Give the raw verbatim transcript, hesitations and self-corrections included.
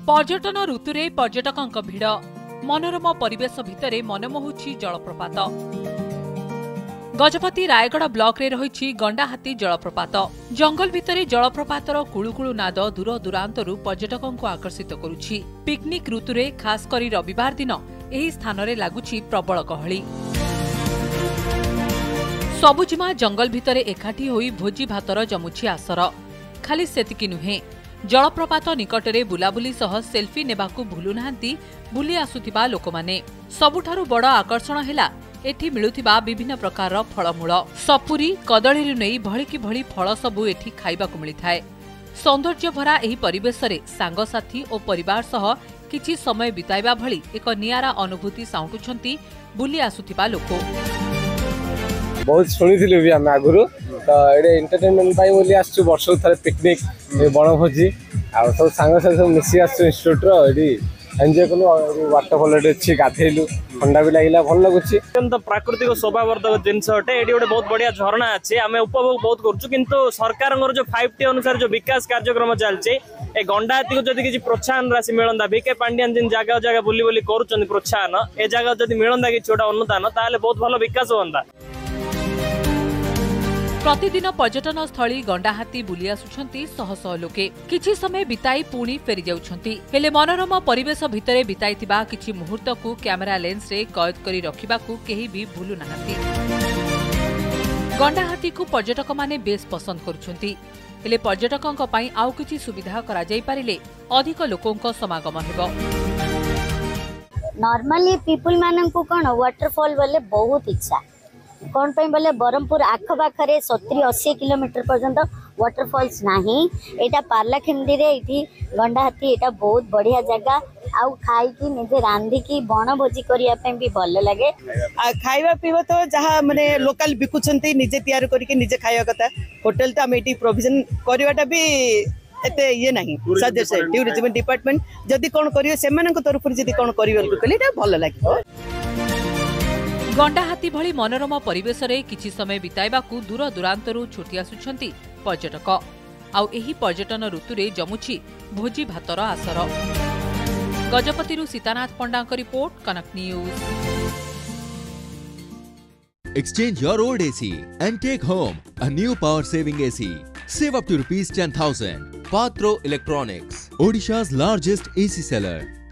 पर्यटन ऋतुरे पर्यटकों भिड़ मनोरम परिवेश भितरे मनमोहुछि जलप्रपात। गजपति रायगढ़ ब्लॉक रे रही गंडाहाती जलप्रपात। जंगल भितरे जलप्रपातर कुळुकुळु नाद दूर दूरांतरु पर्यटकों को आकर्षित करुछि। पिकनिक ऋतुरे खास करी रविवार दिन एही स्थान रे लागुछि प्रबल गहली। सबुजिमा जंगल भितरे एकाठी होई भोजी भातर जमुछि आसर। खाली सेतिकी नुहे, जलप्रपात निकटरे बुलाबुली सह सेल्फी नेबाकू भूलु नाहांती बुली आसुथिबा लोकमाने। सबुठारु बड़ आकर्षण हेला एठी मिलुथिबा विभिन्न प्रकार फलमूल। सपुरी कदळीरु नेई भळिकी भଳି फल सबु एठी खाइबाकू मिलिथाए। सौंदर्य भरा एही परिवेशरे सांगसाथी और परिवार सह किछि समय बिताइबा भଳି एक नियारा अनुभूति साउंटुछंती बुली आसुथिबा लोक। बहुत शुणी भी आम आगुरी तो ये एंटरटेनमेंट बोली आसु वर्ष थे पिकनिक बनभोजी आ सब सांग सब मिसी आसु इन्स्टिट्यूट एंजय कलु वाटरफल अच्छी गाधेलु ठंडा भी लगे भल लगुच। प्राकृतिक शोभावर्धक जिनस अटे ये गोटे बहुत बढ़िया झरणा अच्छे आम उपभोग बहुत करुँ किंतु सरकार जो फाइव टी अनुसार जो विकास कार्यक्रम चलছে ए गंडाहाती को जदि किसी प्रोत्साहन राशि मिलता विके पांड्यान जिन जगह जगह बुली बुली कर प्रोत्साहन ए जगह जदि मिलता कि छोटा अनुदान ताले बहुत भल विकास होता। प्रतिदिन पर्यटन स्थली गंडाहाती बुली आसुछंती शह शह लोके। किछि समय बिताई पुणी फेरी जाउछंती। हेले मनोरम परिवेश भितरे बिताइतिबा किछि मुहूर्त को कैमेरा लेंस रे कैद करी रखिबाकू केही भी भूलु नाहांती। गंडाहाती को पर्यटक माने बेस पसंद करुछंती। हेले पर्यटकंक पई आउ किछि सुविधा करा जाई पारिले अधिक लोकंक समागम हेबो। नॉर्मली पीपल मानन को कोन वाटरफॉल वाले बहुत इच्छा कौन पे बोले ब्रह्मपुर आखपाखे सतुरी अशी किलोमीटर पर्यंत वाटरफॉल्स नाही। एटा पार्लाखेमडी रे इठी गंडाहाती एटा बहुत बढ़िया जगह आउ खाई की निजे रांधी की बनभोजी करिया पे भी भल लगे। खाइबा पीबा तो जहाँ माने लोकल बिकुछंती निजे तैयार करके निजे खाइबा कथा। होटल तो हम एटी प्रोविजन करवाटा भी एते ये नहीं सदस्य टूरिज्म डिपार्टमेंट जदि कोन करियो सेमानक तरफ जदि कोन करियो कहले एटा भल लागिबो। गंडाहाती भଳି मनोरम परिवेश रे किछि समय बिताइबाकू दूर दूरांतरु छुटी आसुछंती पर्यटक। आउ एही पर्यटन ऋतुरे जमुछि भोजी भातर आसर। गजपतिरु सीतानाथ पंडांक report, Kanak news. Exchange your old A C and take home a new power saving A C. Save up to rupees ten thousand. Patro Electronics, Odisha's largest A C seller.